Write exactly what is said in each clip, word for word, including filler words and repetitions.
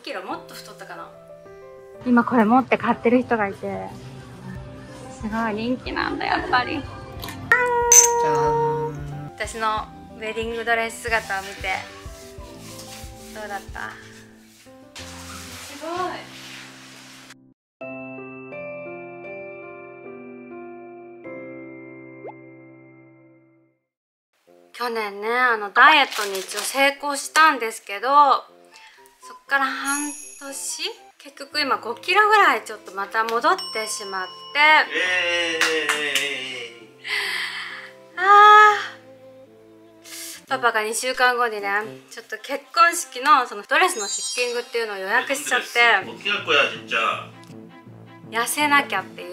キロもっと太ったかな。 今これ持って買ってる人がいて、すごい人気なんだやっぱり。じゃーん。私のウェディングドレス姿を見てどうだった？すごい。去年ね、あのダイエットに一応成功したんですけど、そっから半年、結局今ごキロぐらいちょっとまた戻ってしまって、えー、あーパパがにしゅうかんごにね、ちょっと結婚式のそのドレスのフィッティングっていうのを予約しちゃって、痩せなきゃっていう。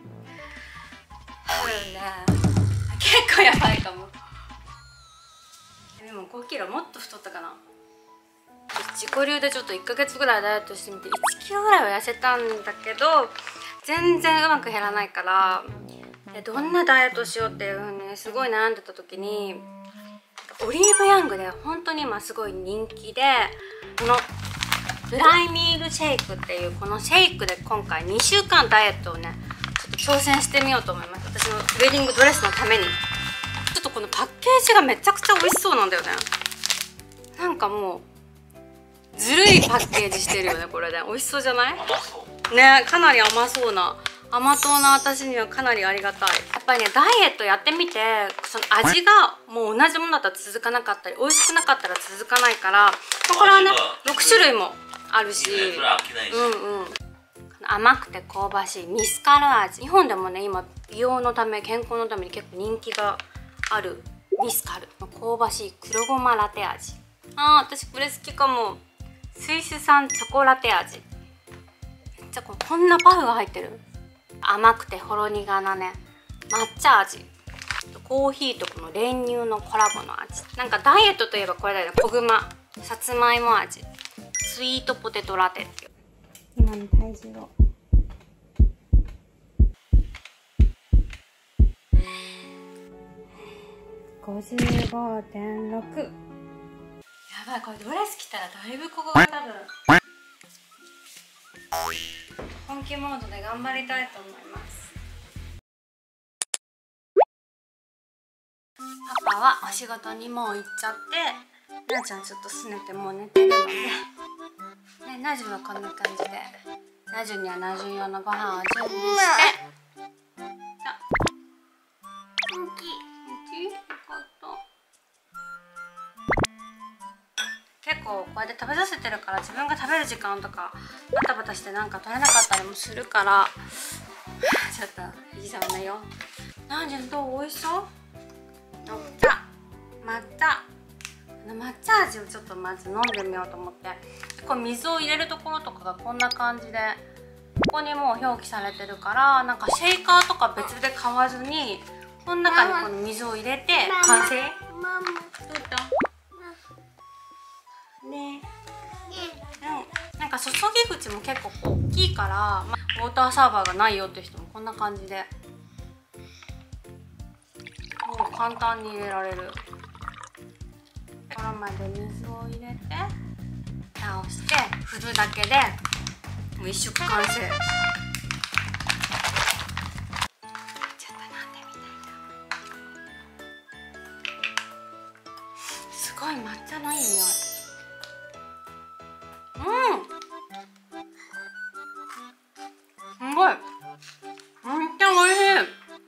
多分ね、結構やばいかも。でもごキロもっと太ったかな。自己流でちょっといっかげつぐらいダイエットしてみていちキロぐらいは痩せたんだけど、全然うまく減らないから、でどんなダイエットしようっていう風にすごい悩んでた時に、オリーブヤングで本当に今すごい人気で、このドライミールシェイクっていうこのシェイクで今回にしゅうかんダイエットをねちょっと挑戦してみようと思います。私のウェディングドレスのために。ちょっとこのパッケージがめちゃくちゃ美味しそうなんだよね。なんかもうずるいパッケージしてるよね。これで美味しそうじゃないね。かなり甘そうな、甘党な私にはかなりありがたい。やっぱりね、ダイエットやってみてその味がもう同じものだったら続かなかったり、美味しくなかったら続かないから、これはねろくしゅるいもあるし、うんうん、甘くて香ばしいミスカル味。日本でもね今美容のため健康のために結構人気があるミスカルの香ばしい黒ごまラテ味。あー、私これ好きかも。スイス産チョコラテ味。めっちゃここんなパフが入ってる。甘くてほろ苦なね抹茶味、コーヒーとこの練乳のコラボの味。なんかダイエットといえばこれだよね。小熊さつまいも味、スイートポテトラテっていう。今の体重をごじゅうごてんろく。 やばい、これドレス着たらだいぶここが多分本気モードで頑張りたいと思います。パパはお仕事にもう行っちゃって、なあちゃんちょっとすねてもう寝てるので、ね、なじゅはこんな感じで、なじゅにはなじゅ用のご飯を準備して、あ、元気元気よかった。結構こうやって食べさせてるから、自分が食べる時間とかバタバタしてなんか取れなかったりもするから、ちょっといいじゃんねよ。なあちゃんどう？美味しそう？抹茶抹茶抹茶味をちょっとまず飲んでみようと思って、こう水を入れるところとかがこんな感じで、ここにもう表記されてるから、なんかシェイカーとか別で買わずにこの中にこの水を入れて完成。ママどうだね。うん、なんか注ぎ口も結構大きいから、まあ、ウォーターサーバーがないよって人もこんな感じでもう簡単に入れられる。このまで水を入れて倒して振るだけでもう一食完成。ちょっと飲んでみたいな。すごい抹茶のいい匂い。うん、すごい、めっちゃ美味しい。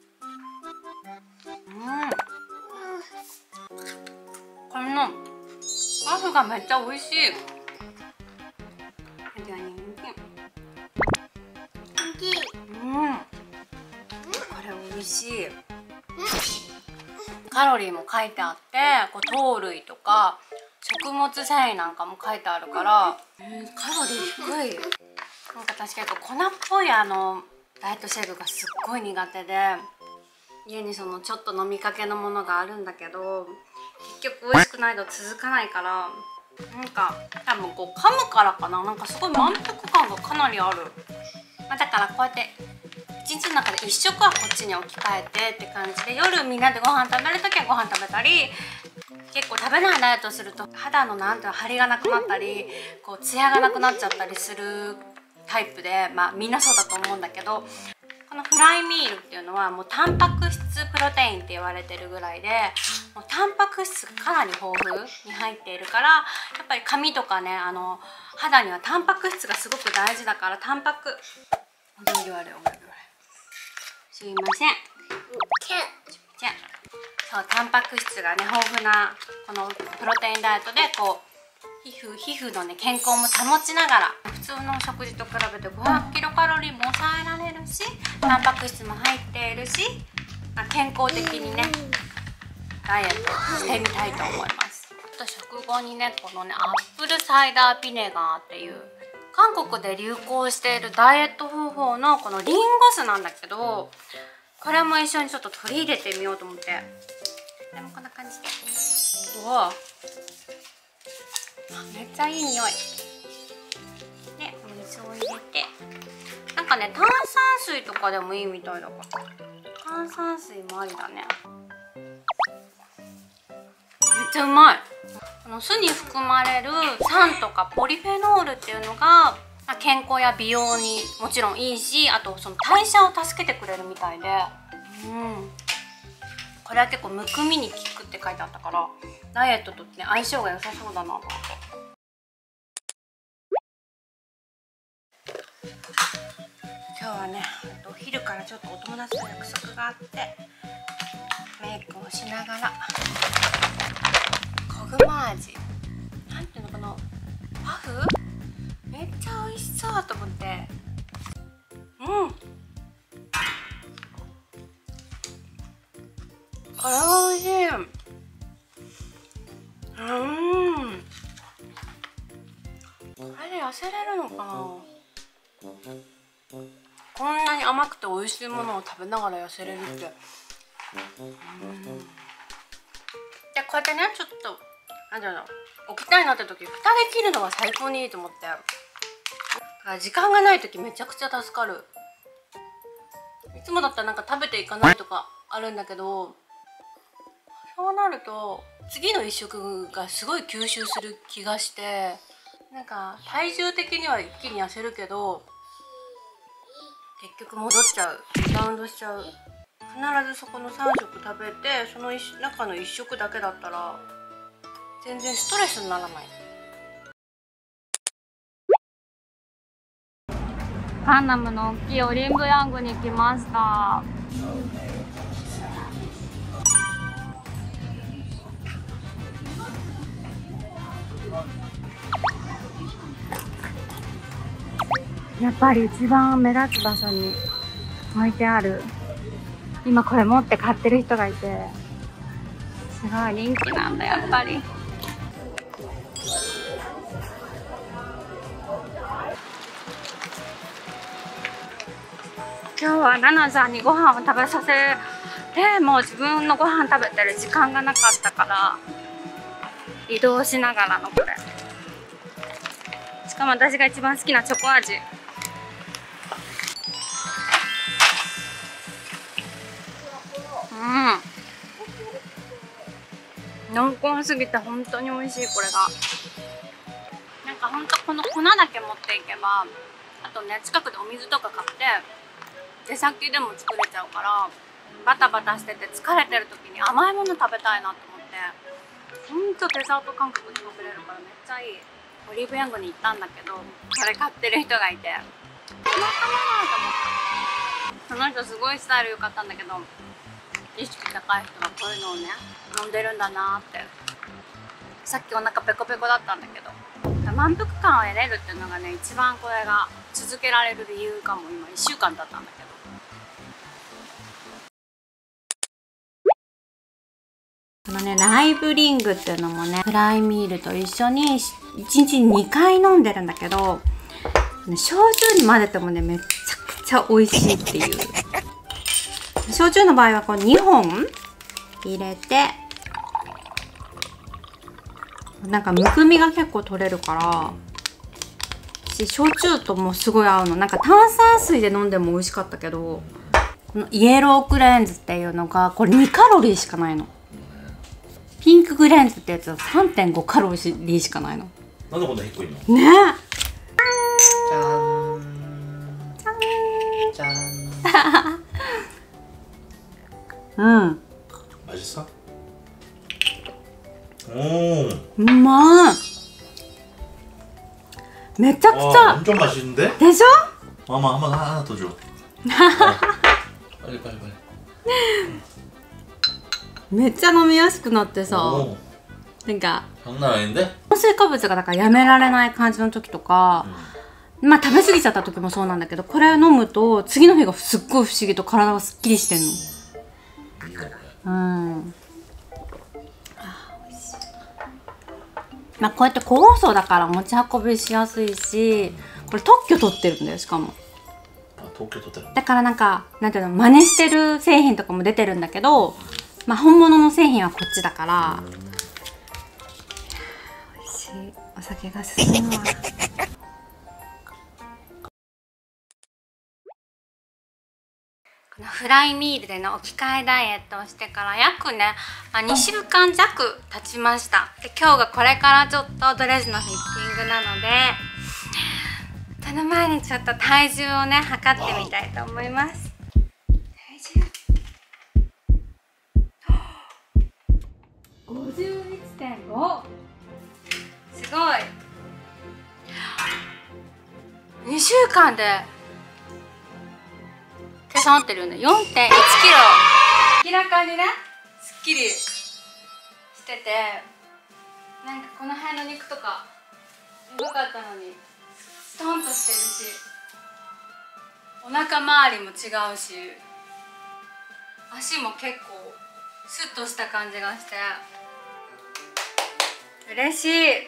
うん、このパフがめっちゃ美味しい。うん、これ美味しい。カロリーも書いてあって、こう糖類とか食物繊維なんかも書いてあるから、うん、カロリー低い。なんか確かに粉っぽいあのダイエットシェイクがすっごい苦手で、家にそのちょっと飲みかけのものがあるんだけど、結局美味しくないと続かないから、なんか多分こう噛むからかな、なんかすごい満腹感がかなりある。まあ、だからこうやって一日の中で一食はこっちに置き換えてって感じで、夜みんなでご飯食べる時はご飯食べたり、 結構食べないダイエットすると肌のなんていうの張りがなくなったりこうツヤがなくなっちゃったりするタイプで、まあみんなそうだと思うんだけど、このフライミールっていうのはもうタンパク質プロテインって言われてるぐらいで、もうタンパク質かなり豊富に入っているから、やっぱり髪とかね、あの肌にはタンパク質がすごく大事だから、タンパクすいませんそう、タンパク質がね豊富なこのプロテインダイエットで、こう皮膚皮膚のね健康も保ちながら、普通の食事と比べてごひゃくキロカロリーも抑えられるし、タンパク質も入っているし、健康的にねダイエットしてみたいと思います。あと食後にね、このねアップルサイダービネガーっていう韓国で流行しているダイエット方法のこのリンゴ酢なんだけど、これも一緒にちょっと取り入れてみようと思って、でもこんな感じで、うわめっちゃいい匂いで、お水を入れて、なんかね炭酸水とかでもいいみたいだから、炭酸水もありだね。めっちゃうまい。この酢に含まれる酸とかポリフェノールっていうのが健康や美容にもちろんいいし、あとその代謝を助けてくれるみたいで、うん、これは結構むくみに効くって書いてあったから、ダイエットとね相性が良さそうだなと思って。今日はねお昼からちょっとお友達と約束があって、メイクをしながらコグマ味なんていうのかな、パフめっちゃ美味しそうと思って、うん、これは美味しい。うん、これで痩せれるのかな。こんなに甘くて美味しいものを食べながら痩せれるって、うん、でこうやってねちょっとなんだろう、起きたいなって時蓋で切るのが最高にいいと思って、時間がない時めちゃくちゃ助かる。いつもだったらなんか食べていかないとかあるんだけど、そうなると次の一食がすごい吸収する気がして、なんか体重的には一気に痩せるけど結局戻っちゃう、リバウンドしちゃう。必ずそこのさん食食べて、その中のいっ食だけだったら全然ストレスにならない。カンナムの大きいオリンブヤングに来ました。やっぱり一番目立つ場所に置いてある。今これ持って買ってる人がいて、すごい人気なんだやっぱり。今日はナナさんにご飯を食べさせて、もう自分のご飯食べてる時間がなかったから移動しながらのこれ。しかも私が一番好きなチョコ味。うん、濃厚すぎて本当に美味しい。これがなんか本当この粉だけ持っていけば、あとね近くでお水とか買って出先でも作れちゃうから、バタバタしてて疲れてる時に甘いもの食べたいなと思って、ほんとデザート感覚で食べれるからめっちゃいい。オリーブヤングに行ったんだけど、これ買ってる人がいて、たまたまなと思って、その人すごいスタイル良かったんだけど、意識高い人がこういうのをね飲んでるんだなって。さっきお腹ペコペコだったんだけど、満腹感を得れるっていうのがね一番これが続けられる理由かも。今いっしゅうかんだったんだけど、このねライブリングっていうのもねフライミールと一緒にいちにちににかい飲んでるんだけど、焼酎に混ぜてもねめちゃくちゃ美味しいっていう。焼酎の場合はこうにほん入れて、なんかむくみが結構取れるから、焼酎ともすごい合うの。なんか炭酸水で飲んでも美味しかったけど、このイエロークレンズっていうのがこれにカロリーしかないの。 ピンクグレンズってやつは さんてんご カロリーしかないの。 なんでこんな低いの？ ねえ。 じゃーんじゃーん。 うん。 味さ。おお。 うまい。めちゃくちゃ。 엄청 맛있는데? でしょ? 마마 한번 하나 더 줘. 빨리 빨리 빨리. めっちゃ飲みやすくなってさ、なんか 장난 아닌데? 炭水化物がだからやめられない感じの時とか、うん、まあ食べ過ぎちゃった時もそうなんだけど、これ飲むと次の日がすっごい不思議と体がすっきりしてんの。いいねこれ。うん。あ、美味しい。まあこうやって個包装だから持ち運びしやすいし、これ特許取ってるんだよしかも。 あ、特許取ってる。だからなんかなんていうの、真似してる製品とかも出てるんだけど、まあ本物の製品はこっちだから。美味しい。お酒が進むわ。このフライミールでの置き換えダイエットをしてから約ね、まあ、にしゅうかん弱経ちました。で今日がこれからちょっとドレスのフィッティングなので、その前にちょっと体重をね測ってみたいと思います。体重ごじゅういってんご。すごい。にしゅうかんで計算合ってるよね。 よんてんいちキロ。明らかにねすっきりしてて、なんかこの辺の肉とかすごかったのにストンとしてるし、お腹周りも違うし、足も結構スッとした感じがして嬉しい。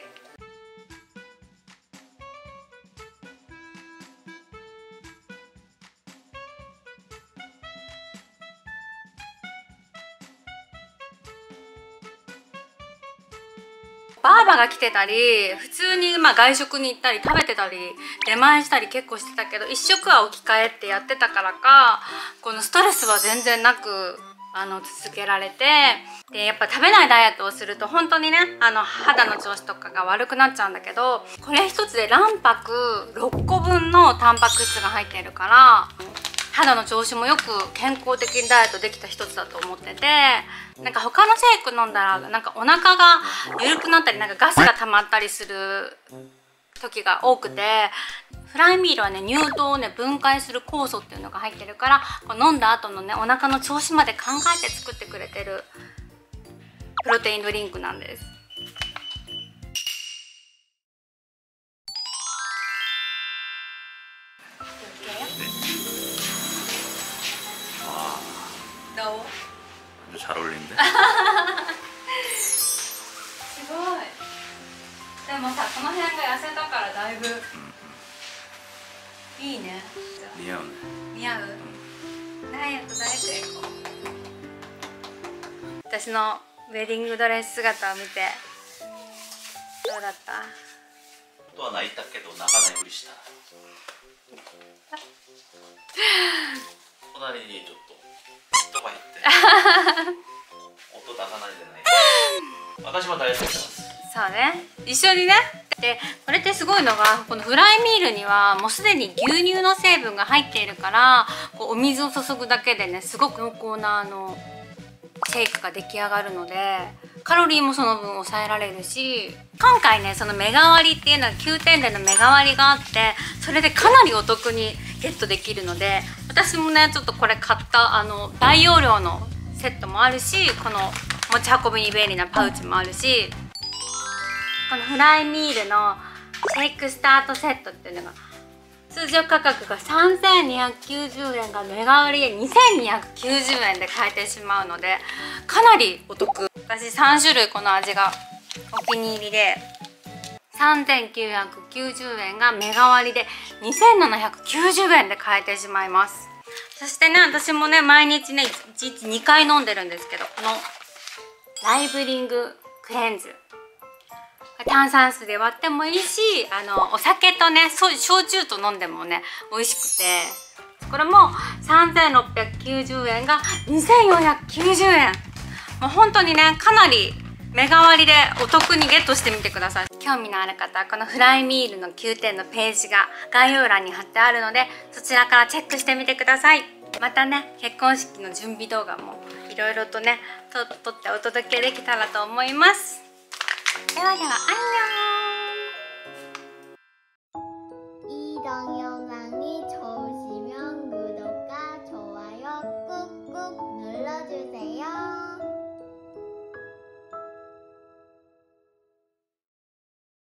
ばあばが来てたり、普通にまあ外食に行ったり食べてたり出前したり結構してたけど、一食は置き換えってやってたからか、このストレスは全然なくあの続けられて、でやっぱ食べないダイエットをすると本当にね、あの肌の調子とかが悪くなっちゃうんだけど、これ一つで卵白ろっこぶんのタンパク質が入っているから、肌の調子もよく健康的にダイエットできた一つだと思ってて、なんか他のシェイク飲んだらなんかお腹が緩くなったり、なんかガスが溜まったりする時が多くて、フライミールはね乳糖をね分解する酵素っていうのが入ってるから、こう飲んだ後のねお腹の調子まで考えて作ってくれてるプロテインドリンクなんです。どう？ 잘 어울리는데? すごい。でもさ、この辺が痩せたからだいぶいいね。 似合うね。 似合う？ダイエット誰か行こう。私のウェディングドレス姿を見てどうだった？ 本当は泣いたけど泣かないふりした。隣にちょっととか言って音出さないでない。私もダイエットしてます。 そうね、一緒にね。でこれってすごいのが、このフライミールにはもうすでに牛乳の成分が入っているから、こうお水を注ぐだけでねすごく濃厚なあのシェイクが出来上がるので、カロリーもその分抑えられるし、今回ねそのメガ割っていうのがきゅうてんでのメガ割があって、それでかなりお得にゲットできるので、私もねちょっとこれ買ったあの大容量のセットもあるし、この持ち運びに便利なパウチもあるし、このフライミールのシェイクスタートセットっていうのが通常価格がさんぜんにひゃくきゅうじゅうえんがメガ売りでにせんにひゃくきゅうじゅうえんで買えてしまうので、かなりお得。私さんしゅるいこの味がお気に入りで、さんぜんきゅうひゃくきゅうじゅうえんがメガ割りでにせんななひゃくきゅうじゅうえんで買えてしまいます。そしてね、私もね毎日ねいちにちにかい飲んでるんですけど、このライブリングクレンズ、炭酸水で割ってもいいし、あのお酒とね焼酎と飲んでもね美味しくて、これもさんぜんろっぴゃくきゅうじゅうえんがにせんよんひゃくきゅうじゅうえん、もう本当にねかなり目代わりでお得にゲットしてみてください。興味のある方はこのフライミールのきゅうてんのページが概要欄に貼ってあるので、そちらからチェックしてみてください。またね、結婚式の準備動画もいろいろとね、と撮ってお届けできたらと思います。ではでは、アンニョン。